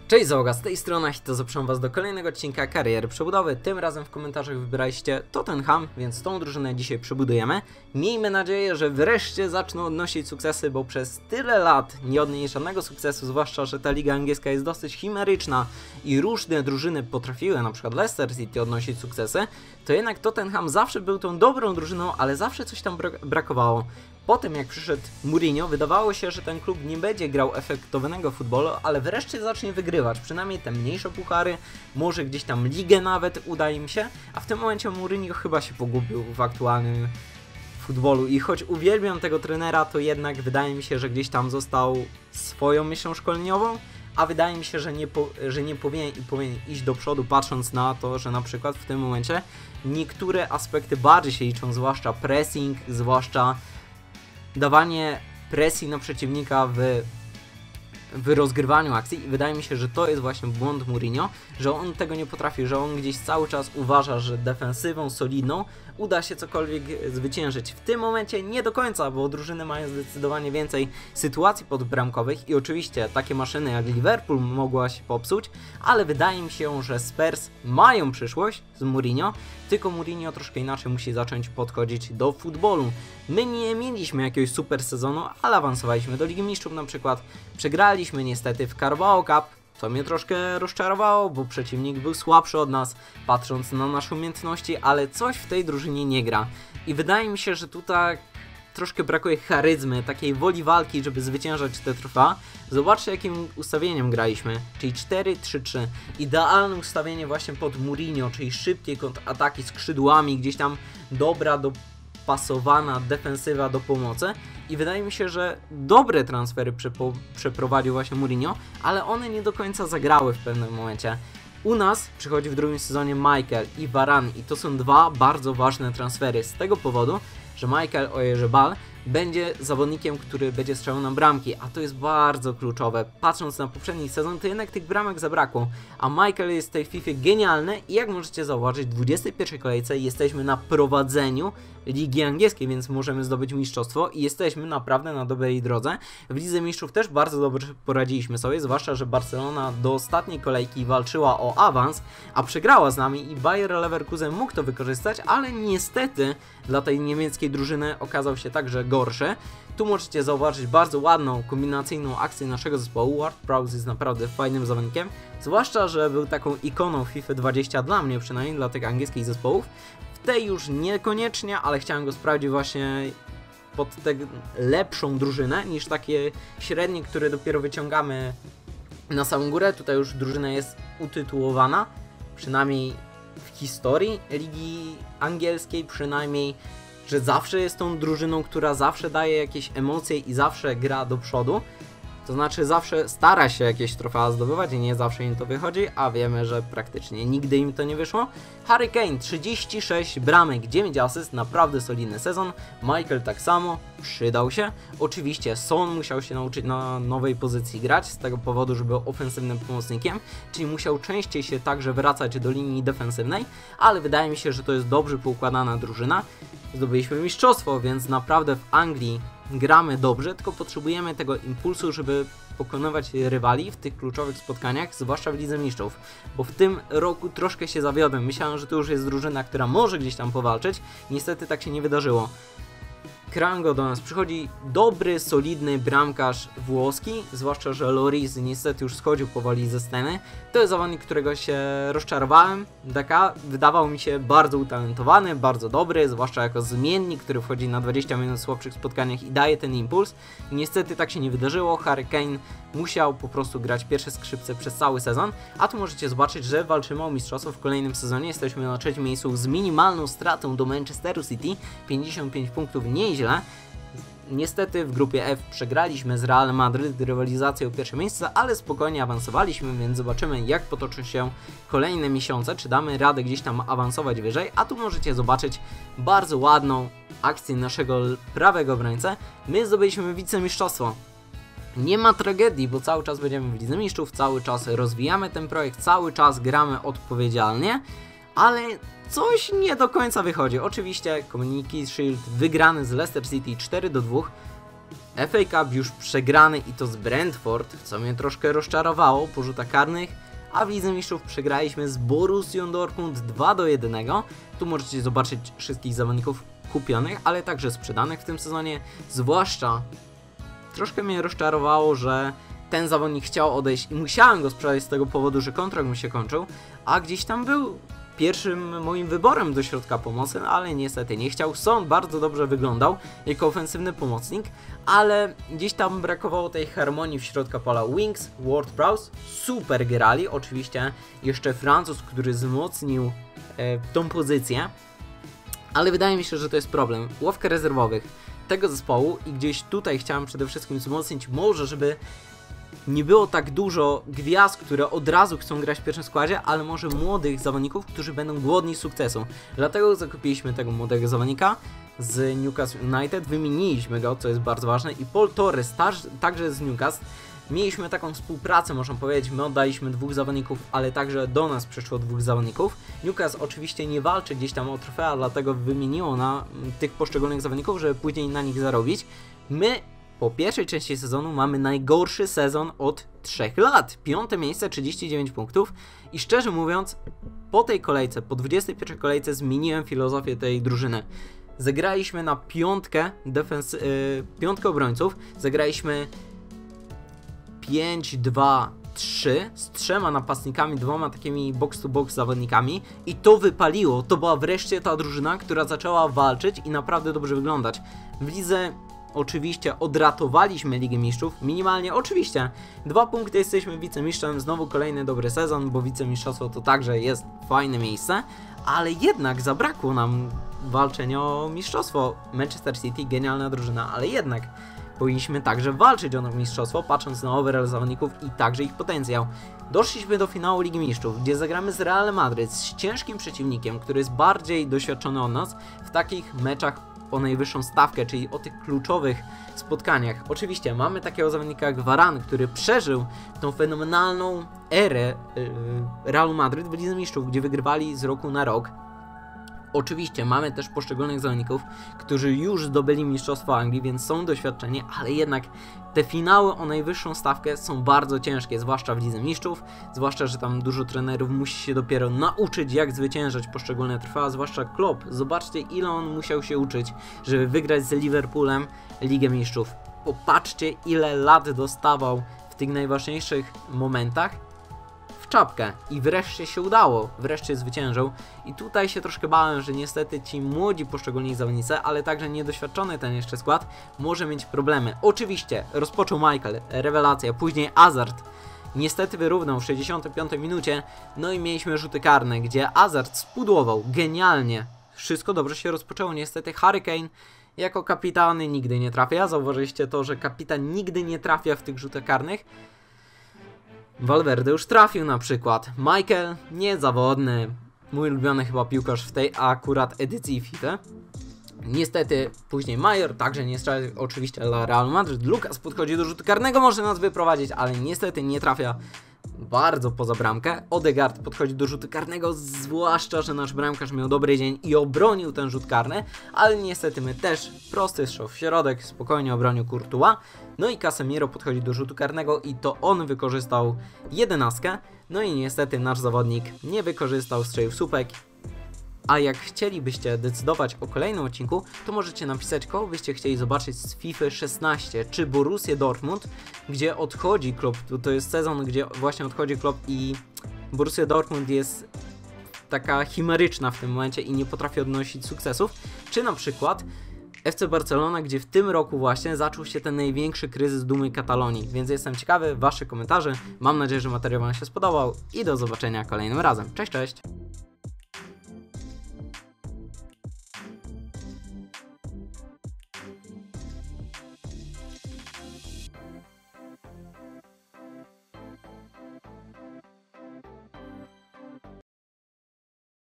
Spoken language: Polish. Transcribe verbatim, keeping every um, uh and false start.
Cześć załoga, z tej strony to zapraszam was do kolejnego odcinka Kariery Przebudowy. Tym razem w komentarzach wybieraliście Tottenham, więc tą drużynę dzisiaj przebudujemy. Miejmy nadzieję, że wreszcie zaczną odnosić sukcesy, bo przez tyle lat nie odnieść żadnego sukcesu, zwłaszcza, że ta liga angielska jest dosyć chimeryczna i różne drużyny potrafiły, na przykład Leicester City, odnosić sukcesy, to jednak Tottenham zawsze był tą dobrą drużyną, ale zawsze coś tam brak brakowało. Po tym jak przyszedł Mourinho, wydawało się, że ten klub nie będzie grał efektownego futbolu, ale wreszcie zacznie wygrywać, przynajmniej te mniejsze puchary, może gdzieś tam ligę nawet uda im się, a w tym momencie Mourinho chyba się pogubił w aktualnym futbolu i choć uwielbiam tego trenera, to jednak wydaje mi się, że gdzieś tam został swoją myślą szkoleniową, a wydaje mi się, że nie, po, że nie powinien i powinien iść do przodu, patrząc na to, że na przykład w tym momencie niektóre aspekty bardziej się liczą, zwłaszcza pressing, zwłaszcza dawanie presji na przeciwnika w, w rozgrywaniu akcji i wydaje mi się, że to jest właśnie błąd Mourinho, że on tego nie potrafi, że on gdzieś cały czas uważa, że defensywą solidną uda się cokolwiek zwyciężyć. W tym momencie nie do końca, bo drużyny mają zdecydowanie więcej sytuacji podbramkowych i oczywiście takie maszyny jak Liverpool mogła się popsuć, ale wydaje mi się, że Spurs mają przyszłość z Mourinho, tylko Mourinho troszkę inaczej musi zacząć podchodzić do futbolu. My nie mieliśmy jakiegoś super sezonu, ale awansowaliśmy do Ligi Mistrzów na przykład. Przegraliśmy niestety w Carabao Cup, co mnie troszkę rozczarowało, bo przeciwnik był słabszy od nas, patrząc na nasze umiejętności, ale coś w tej drużynie nie gra. I wydaje mi się, że tutaj troszkę brakuje charyzmy, takiej woli walki, żeby zwyciężać te trofea. Zobaczcie, jakim ustawieniem graliśmy, czyli cztery trzy trzy. Idealne ustawienie właśnie pod Mourinho, czyli szybkie kontrataki skrzydłami, gdzieś tam dobra, dopasowana defensywa do pomocy. I wydaje mi się, że dobre transfery przeprowadził właśnie Mourinho, ale one nie do końca zagrały w pewnym momencie. U nas przychodzi w drugim sezonie Michael i Varane i to są dwa bardzo ważne transfery z tego powodu, że Michael Oyarzabal będzie zawodnikiem, który będzie strzelał na bramki, a to jest bardzo kluczowe. Patrząc na poprzedni sezon, to jednak tych bramek zabrakło, a Michael jest w tej FIFA genialny i jak możecie zauważyć, w dwudziestej pierwszej kolejce jesteśmy na prowadzeniu Ligi Angielskiej, więc możemy zdobyć mistrzostwo i jesteśmy naprawdę na dobrej drodze. W Lidze Mistrzów też bardzo dobrze poradziliśmy sobie, zwłaszcza, że Barcelona do ostatniej kolejki walczyła o awans, a przegrała z nami i Bayer Leverkusen mógł to wykorzystać, ale niestety dla tej niemieckiej drużyny okazał się także gorszy. Tu możecie zauważyć bardzo ładną, kombinacyjną akcję naszego zespołu. Ward-Prowse jest naprawdę fajnym zawodnikiem, zwłaszcza, że był taką ikoną FIFA dwadzieścia dla mnie, przynajmniej dla tych angielskich zespołów. W tej już niekoniecznie, ale chciałem go sprawdzić właśnie pod tę lepszą drużynę niż takie średnie, które dopiero wyciągamy na samą górę. Tutaj już drużyna jest utytułowana, przynajmniej w historii Ligi Angielskiej, przynajmniej, że zawsze jest tą drużyną, która zawsze daje jakieś emocje i zawsze gra do przodu. To znaczy zawsze stara się jakieś trofea zdobywać i nie zawsze im to wychodzi, a wiemy, że praktycznie nigdy im to nie wyszło. Harry Kane trzydzieści sześć bramek, dziewięć asyst, naprawdę solidny sezon. Michael tak samo, przydał się. Oczywiście Son musiał się nauczyć na nowej pozycji grać, z tego powodu, że był ofensywnym pomocnikiem, czyli musiał częściej się także wracać do linii defensywnej, ale wydaje mi się, że to jest dobrze poukładana drużyna. Zdobyliśmy mistrzostwo, więc naprawdę w Anglii gramy dobrze, tylko potrzebujemy tego impulsu, żeby pokonywać rywali w tych kluczowych spotkaniach, zwłaszcza w Lidze Mistrzów, bo w tym roku troszkę się zawiodłem. Myślałem, że to już jest drużyna, która może gdzieś tam powalczyć, niestety tak się nie wydarzyło. Krango do nas przychodzi, dobry, solidny bramkarz włoski, zwłaszcza, że Lloris niestety już schodził powoli ze sceny. To jest zawodnik, którego się rozczarowałem. Daka wydawał mi się bardzo utalentowany, bardzo dobry, zwłaszcza jako zmiennik, który wchodzi na dwadzieścia minut w słabszych spotkaniach i daje ten impuls. Niestety tak się nie wydarzyło, Harry Kane musiał po prostu grać pierwsze skrzypce przez cały sezon, a tu możecie zobaczyć, że walczymy o mistrzostwo w kolejnym sezonie. Jesteśmy na trzecim miejscu z minimalną stratą do Manchesteru City, pięćdziesiąt pięć punktów, nieźle. Niestety w grupie F przegraliśmy z Real Madryt rywalizację o pierwsze miejsce, ale spokojnie awansowaliśmy, więc zobaczymy, jak potoczą się kolejne miesiące, czy damy radę gdzieś tam awansować wyżej, a tu możecie zobaczyć bardzo ładną akcję naszego prawego obrońcę. My zdobyliśmy wicemistrzostwo. Nie ma tragedii, bo cały czas będziemy w Lidze Mistrzów, cały czas rozwijamy ten projekt, cały czas gramy odpowiedzialnie, ale coś nie do końca wychodzi. Oczywiście Community Shield wygrany z Leicester City cztery do dwóch. F A Cup już przegrany i to z Brentford, co mnie troszkę rozczarowało po rzutach karnych, a w Lidze Mistrzów przegraliśmy z Borussią Dortmund dwa do jednego. Tu możecie zobaczyć wszystkich zawodników kupionych, ale także sprzedanych w tym sezonie, zwłaszcza troszkę mnie rozczarowało, że ten zawodnik chciał odejść i musiałem go sprzedać z tego powodu, że kontrakt mu się kończył, a gdzieś tam był pierwszym moim wyborem do środka pomocy, ale niestety nie chciał. Son bardzo dobrze wyglądał jako ofensywny pomocnik, ale gdzieś tam brakowało tej harmonii w środka pola. Wings, Ward-Prowse super grali, oczywiście jeszcze Francuz, który wzmocnił e, tą pozycję, ale wydaje mi się, że to jest problem. Ławka rezerwowych tego zespołu i gdzieś tutaj chciałem przede wszystkim wzmocnić może, żeby nie było tak dużo gwiazd, które od razu chcą grać w pierwszym składzie, ale może młodych zawodników, którzy będą głodni sukcesu. Dlatego zakupiliśmy tego młodego zawodnika z Newcastle United, wymieniliśmy go, co jest bardzo ważne, i Paul Torres także z Newcastle. Mieliśmy taką współpracę, można powiedzieć, my oddaliśmy dwóch zawodników, ale także do nas przyszło dwóch zawodników. Newcastle oczywiście nie walczy gdzieś tam o trofea, dlatego wymieniło na tych poszczególnych zawodników, żeby później na nich zarobić. My po pierwszej części sezonu mamy najgorszy sezon od trzech lat. Piąte miejsce, trzydzieści dziewięć punktów i szczerze mówiąc, po tej kolejce, po dwudziestej pierwszej kolejce zmieniłem filozofię tej drużyny. Zagraliśmy na piątkę, defens yy, piątkę obrońców, zagraliśmy pięć dwa trzy z trzema napastnikami, dwoma takimi box to box zawodnikami i to wypaliło. To była wreszcie ta drużyna, która zaczęła walczyć i naprawdę dobrze wyglądać. W lidze oczywiście odratowaliśmy Ligę Mistrzów, minimalnie, oczywiście. Dwa punkty, jesteśmy wicemistrzem, znowu kolejny dobry sezon, bo wicemistrzostwo to także jest fajne miejsce, ale jednak zabrakło nam walczenia o mistrzostwo. Manchester City, genialna drużyna, ale jednak powinniśmy także walczyć o mistrzostwo, patrząc na overall zawodników i także ich potencjał. Doszliśmy do finału Ligi Mistrzów, gdzie zagramy z Real Madryt, z ciężkim przeciwnikiem, który jest bardziej doświadczony od nas w takich meczach o najwyższą stawkę, czyli o tych kluczowych spotkaniach. Oczywiście mamy takiego zawodnika jak Varane, który przeżył tą fenomenalną erę yy, Realu Madryt w Lidze Mistrzów, gdzie wygrywali z roku na rok. Oczywiście mamy też poszczególnych zawodników, którzy już zdobyli Mistrzostwo Anglii, więc są doświadczeni, ale jednak te finały o najwyższą stawkę są bardzo ciężkie, zwłaszcza w Lidze Mistrzów, zwłaszcza, że tam dużo trenerów musi się dopiero nauczyć, jak zwyciężać poszczególne trofea, zwłaszcza Klopp. Zobaczcie, ile on musiał się uczyć, żeby wygrać z Liverpoolem Ligę Mistrzów. Popatrzcie, ile lat dostawał w tych najważniejszych momentach w czapkę i wreszcie się udało, wreszcie zwyciężył i tutaj się troszkę bałem, że niestety ci młodzi poszczególni zawodnicy, ale także niedoświadczony ten jeszcze skład może mieć problemy. Oczywiście rozpoczął Michael, rewelacja, później Hazard niestety wyrównał w sześćdziesiątej piątej minucie, no i mieliśmy rzuty karne, gdzie Hazard spudłował genialnie, wszystko dobrze się rozpoczęło, niestety Harry Kane jako kapitan nigdy nie trafia, zauważyliście to, że kapitan nigdy nie trafia w tych rzutach karnych. Valverde już trafił na przykład. Michael niezawodny. Mój ulubiony chyba piłkarz w tej akurat edycji FIFA. Niestety później Major także nie strzelił oczywiście dla Real Madrid. Lucas podchodzi do rzutu karnego, może nas wyprowadzić, ale niestety nie trafia bardzo poza bramkę. Odegaard podchodzi do rzutu karnego, zwłaszcza, że nasz bramkarz miał dobry dzień i obronił ten rzut karny, ale niestety my też prosty strzał w środek, spokojnie obronił Courtois. No i Casemiro podchodzi do rzutu karnego i to on wykorzystał jedenastkę. No i niestety nasz zawodnik nie wykorzystał, strzelił w słupek. A jak chcielibyście decydować o kolejnym odcinku, to możecie napisać, kogo byście chcieli zobaczyć z FIFA szesnaście, czy Borussię Dortmund, gdzie odchodzi Klopp, to jest sezon, gdzie właśnie odchodzi Klopp i Borussia Dortmund jest taka chimeryczna w tym momencie i nie potrafi odnosić sukcesów, czy na przykład F C Barcelona, gdzie w tym roku właśnie zaczął się ten największy kryzys dumy Katalonii, więc jestem ciekawy waszych komentarzy, mam nadzieję, że materiał wam się spodobał i do zobaczenia kolejnym razem. Cześć, cześć!